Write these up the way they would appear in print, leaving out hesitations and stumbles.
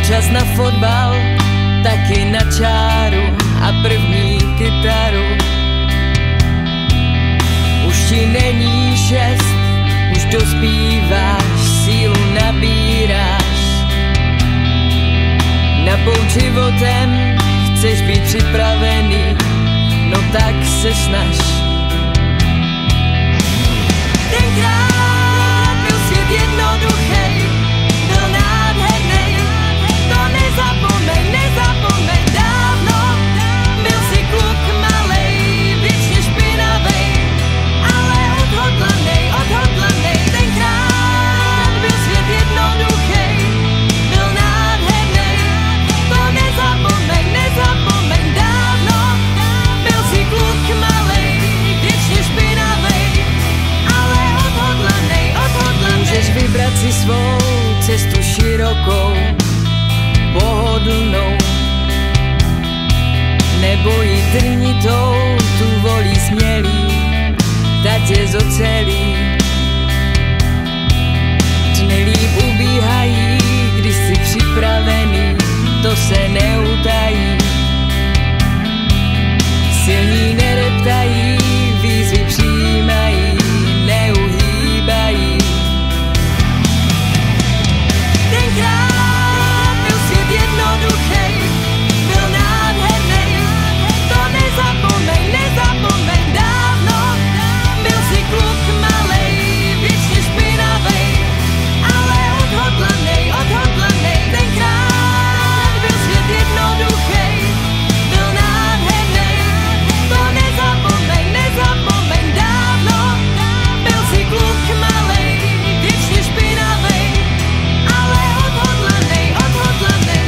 čas na fotbal, taky na čáru a první kytaru. Už ti není 6, už dospíváš, sílu nabíráš. Na pouť životem chceš být připravený, no tak se snaž. Tenkrát byl svět jednoduchý, byl nádherný, to nezapomeň, nezapomeň dávno. Byl si kluk malej, věčně špinavej, ale odhodlanej, odhodlanej. Tenkrát byl svět jednoduchý, byl nádherný, to nezapomeň, nezapomeň dávno. Byl si kluk malej, věčně špinavej, ale odhodlanej, odhodlanej. Můžeš vybrat si svou cestu širokou, pohodlnou, nebo jít trnitou, tu volí smělý, ta tě zocelí. Dny líp ubíhají, když jsi připravený, to se neutají. Silní nereptají, výzvy přijímají, neuhýbají. Tenkrát byl svět jednoduchý, byl nádherný, to nezapomeň, nezapomeň dávno. Byl si kluk malej, věčně špinavej, ale odhodlanej, odhodlanej. Tenkrát byl svět jednoduchý, byl nádherný, to nezapomeň, nezapomeň dávno. Byl si kluk malej, věčně špinavej, ale odhodlanej, odhodlanej.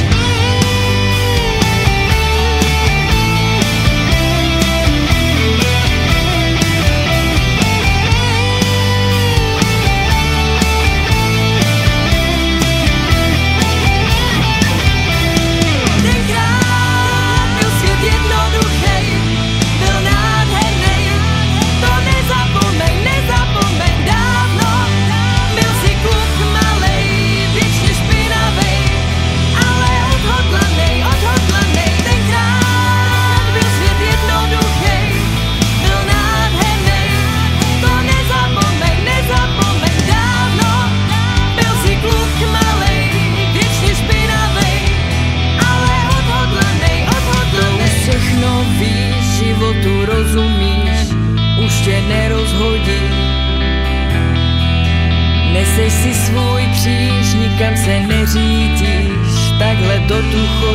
Tenkrát byl svět jednoduchý, byl nádherný, to nezapomeň, nezapomeň dávno. Byl si kluk malej, věčně špinavej, ale odhodlanej, odhodlanej. Tenkrát byl svět jednoduchý, byl nádherný, to nezapomeň, nezapomeň dávno. Byl si kluk malej, věčně špinavej, ale odhodlanej, odhodlanej. To už všechno víš, životu rozumíš, už tě nerozhodí. Neseš si svůj kříž, nikam se neřídíš, takhle to tu chodí.